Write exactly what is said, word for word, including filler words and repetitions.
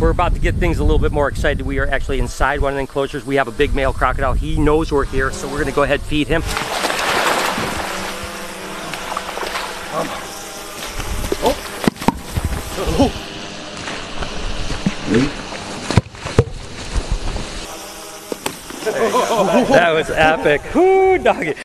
we're about to get things a little bit more excited. We are actually inside one of the enclosures. We have a big male crocodile. He knows we're here, so we're gonna go ahead and feed him. Um. Oh. Oh. That was epic. Whoo, doggy.